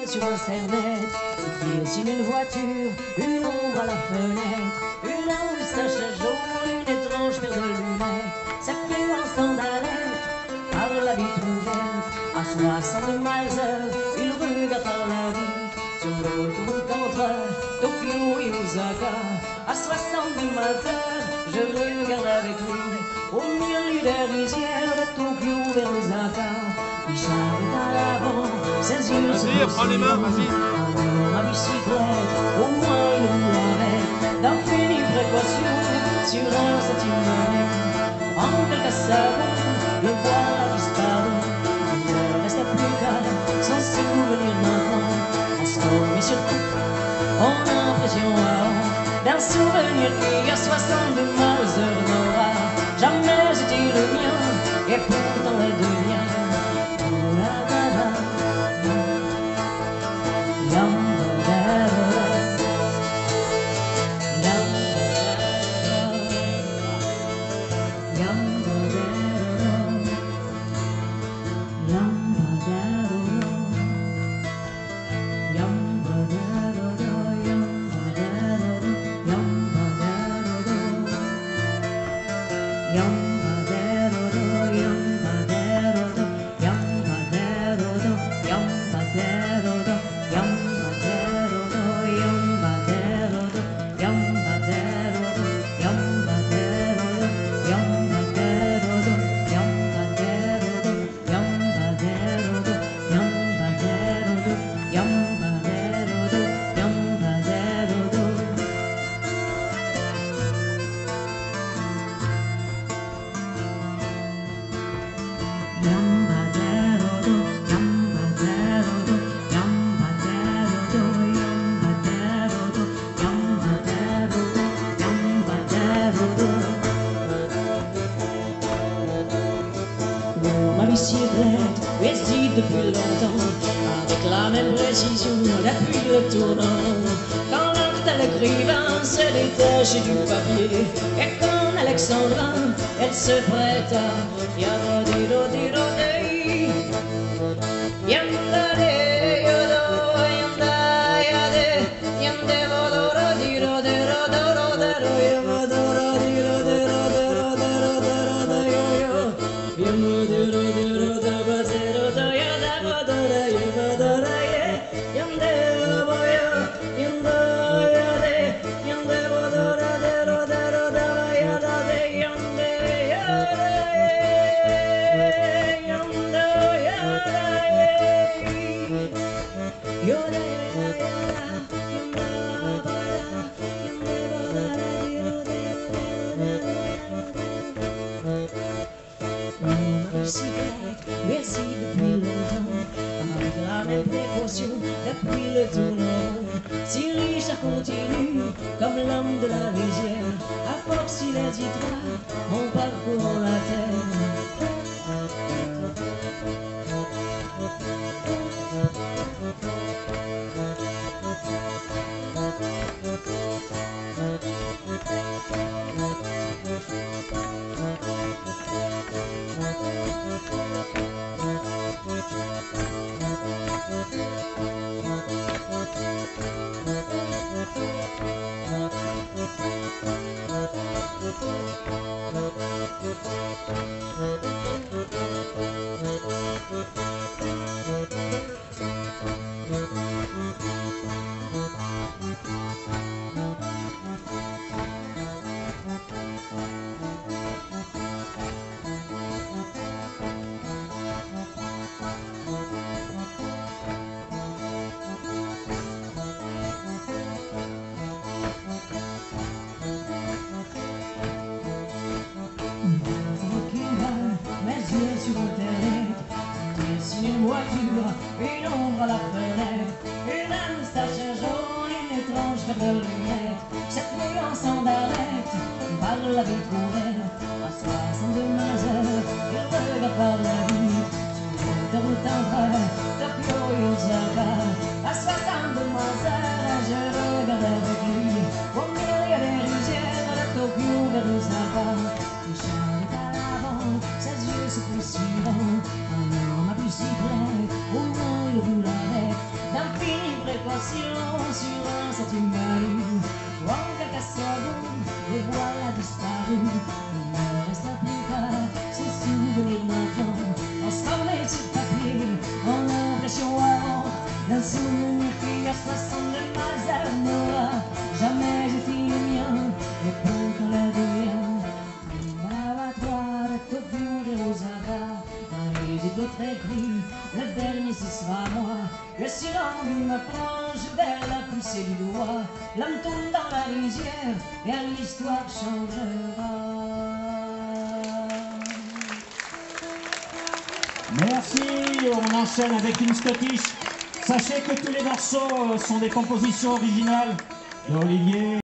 sur Internet, il dessine une voiture, une ombre à la fenêtre, une moustache jaune, une étrange paire de lunettes. Ça fait un stand d'alerte par la vitre ouverte. À 60 miles heure, il regarde par la vitre sur l'autoroute entre Tokyo et Osaka. À 70 miles heure, je regarde avec lui au milieu des rizières de Tokyo vers Osaka. Il s'arrête à l'avant, ses yeux vas-y, prends les mains, vas-y. Ma bicyclette, au moins il roule avec d'infinies précautions sur un centimètre. En quelques secondes, le voilà disparu. Il ne reste plus qu'à s'en souvenir maintenant. En somme, mais surtout, on a l'impression d'un souvenir qui à 62 miles heure n'aura jamais été le mien, et pourtant elle devient. Ma bicyclette hésite depuis longtemps, avec la même précision depuis le tournant. Quand l'un tel écrivain se détache du papier, et quand Alexandra, elle se prête à yadodidodidodei, yandade, yodo, yandayade, yandevodorodirodero, merci depuis longtemps, avec la même précaution depuis le tournant. Si Richard continue comme l'homme de la rizière, à force il hésitera en parcourant la terre. Une voiture, une ombre à la fenêtre, une moustache jaune, une étrange paire de lunettes. Cette nuit en s'en arrête par la vitre ouverte. À 62 miles heure, il regarde par la vitre sur l'autoroute entre Tokyo et Osaka. À 62 miles heure, je regarde avec lui au milieu des rizières de Tokyo vers Osaka. Il s'arrête à l'avant, ses yeux se poursuivent. Ma bicyclette, au moins il roule avec d'un passion sur un sentimental. En quelques secondes, et voilà disparu. Il ne reste plus qu'à se souvenir maintenant, transformé sur papier en impression avant d'un souvenir qui à 62 Mazanora jamais été le mien, et pourtant la devient. Dans les étoiles très gris, le dernier ce sera moi. Le silence me plonge vers la poussée du doigt. L'homme tombe dans la rizière et l'histoire changera. Merci, on enchaîne avec une Scottish. Sachez que tous les morceaux sont des compositions originales d'Olivier.